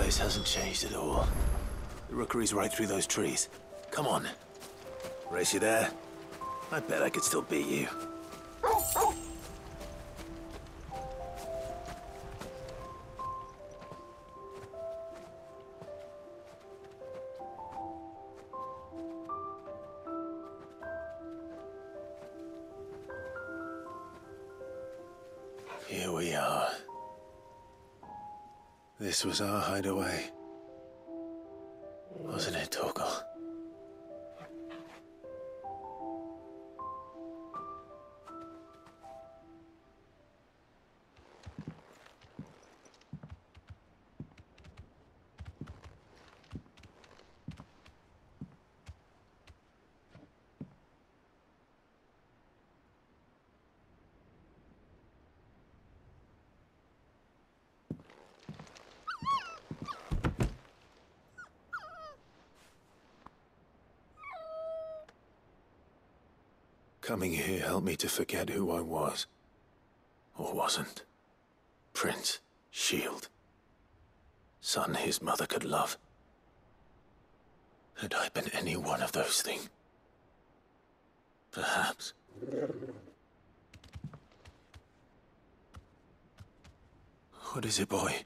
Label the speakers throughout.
Speaker 1: place hasn't changed at all. The rookery's right through those trees. Come on. Race you there? I bet I could still beat you. Here we are. This was our hideaway. Wasn't it, Torgal? Coming here helped me to forget who I was. Or wasn't. Prince, Shield. Son his mother could love. Had I been any one of those things? Perhaps. What is it, boy?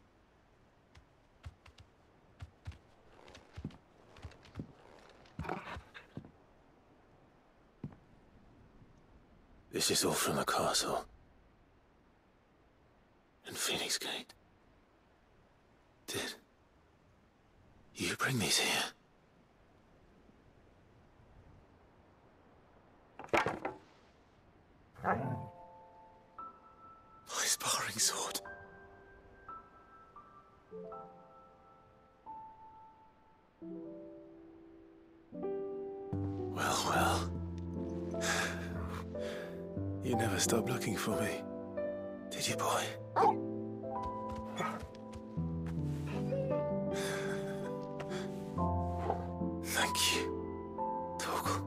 Speaker 1: This is all from the castle. And Phoenix Gate. Did you bring these here? My sparring sword. Well. You never stopped looking for me, did you, boy? Thank you, Torgal.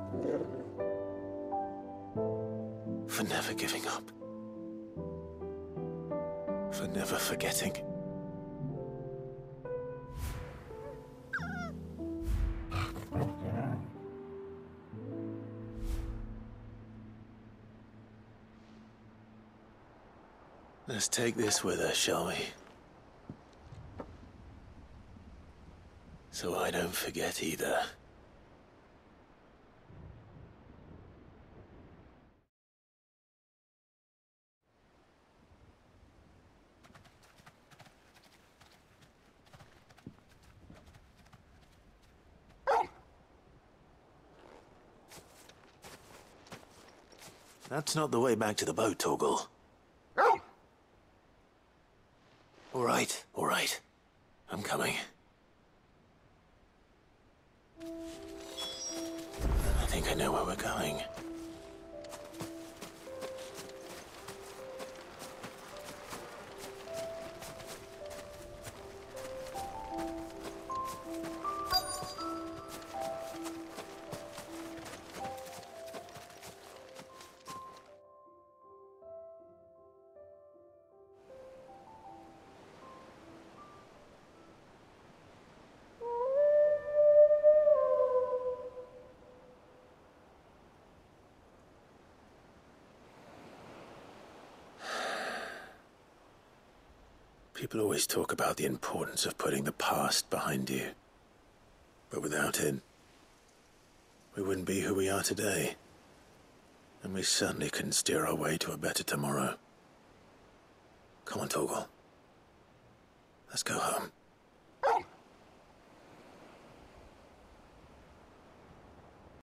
Speaker 1: For never giving up. For never forgetting. Let's take this with us, shall we? So I don't forget either. That's not the way back to the boat, Torgal. All right. I'm coming. I think I know where we're going. People always talk about the importance of putting the past behind you. But without it, we wouldn't be who we are today. And we certainly couldn't steer our way to a better tomorrow. Come on, Torgal. Let's go home.